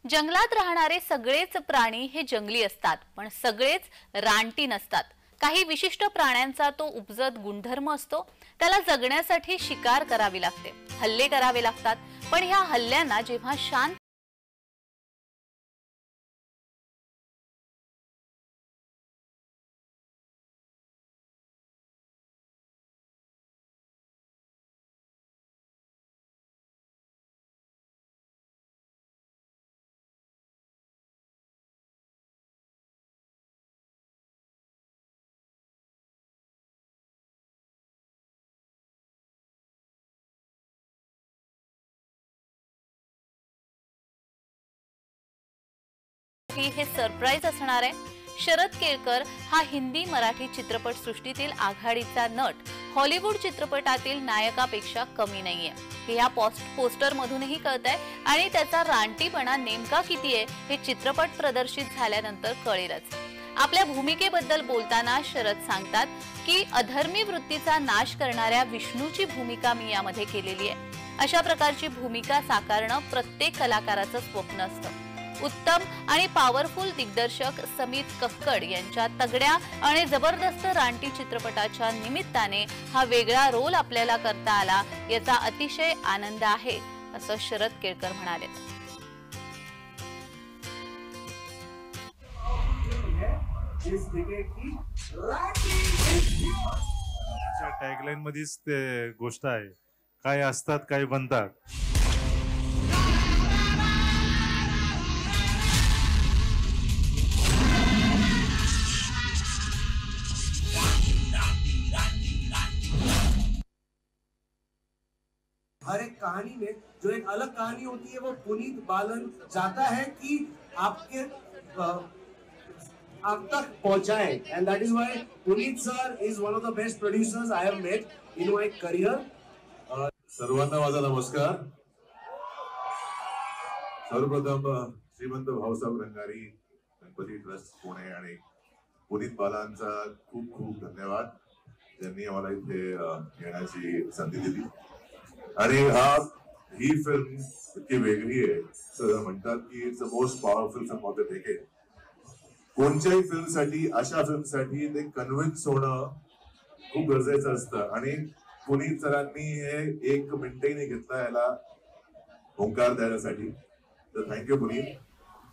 जंगलात राहणारे सगळेच प्राणी हे जंगली असतात, पण सगळेच रानटी नसतात। काही विशिष्ट प्राण्यांचा तो उपजत गुणधर्म असतो। त्याला जगण्यासाठी शिकार करावी लागते, हल्ले करावे लागतात। पण ह्या हल्ल्यांना जेव्हा शांत हे सरप्राईज असणार आहे। शरद केळकर हा हिंदी मराठी चित्रपट सृष्टीतील आघाडीचा नट हॉलिवूड चित्रपटातील नायकापेक्षा कमी नाहीये, हे या पोस्टर मधूनही कळतंय। आणि त्याचा रानटीपणा नेमका किती आहे हे चित्रपट प्रदर्शित झाल्यानंतर कळेलच। आपल्या भूमिकेबद्दल बोलताना शरद सांगतात की अधर्मी वृत्तीचा नाश करणाऱ्या विष्णूची भूमिका मी यामध्ये केलेली आहे। अशा प्रकारची भूमिका साकारणं प्रत्येक कलाकाराचं स्वप्न असतं। उत्तम आणि पॉवरफुल दिग्दर्शक समीत कक्कड यांच्या तगड्या आणि जबरदस्त रानटी चित्रपटाच्या निमित्ताने हा वेगळा रोल आपल्याला करता आला, याचा अतिशय आनंद आहे, असं शरद केळकर म्हणाले। टॅगलाईन मध्येच ते गोष्ट आहे, काय असतात काय बनतात। हर एक कहानी में जो एक अलग कहानी होती है वो पुनीत बालन चाहता है कि आपके आप तक पहुंचाए, end that is why Puneet sir is one of the best producers I have met in my career. सर्वांना माझा नमस्कार। सर्वप्रथम श्रीमंत भाऊसाहेब रंगारी गणपती ट्रस्ट पुणे आणि पुनीत बालांचा खूप खूप धन्यवाद, ज्यांनी आम्हाला इथे येण्याची संधी दिली। आणि ही फिल्म इतकी वेगळी आहे, सर म्हणतात की it's the most powerful film of the decade. कोणत्याही फिल्मसाठी, अशा फिल्मसाठी ते कन्व्हिन्स होणं खूप गरजेचं असतं, आणि पुनीत सरांनी हे 1 मिनिटही नाही घेतला याला होंकार द्यायसाठी। तर थँक्यू पुनीत।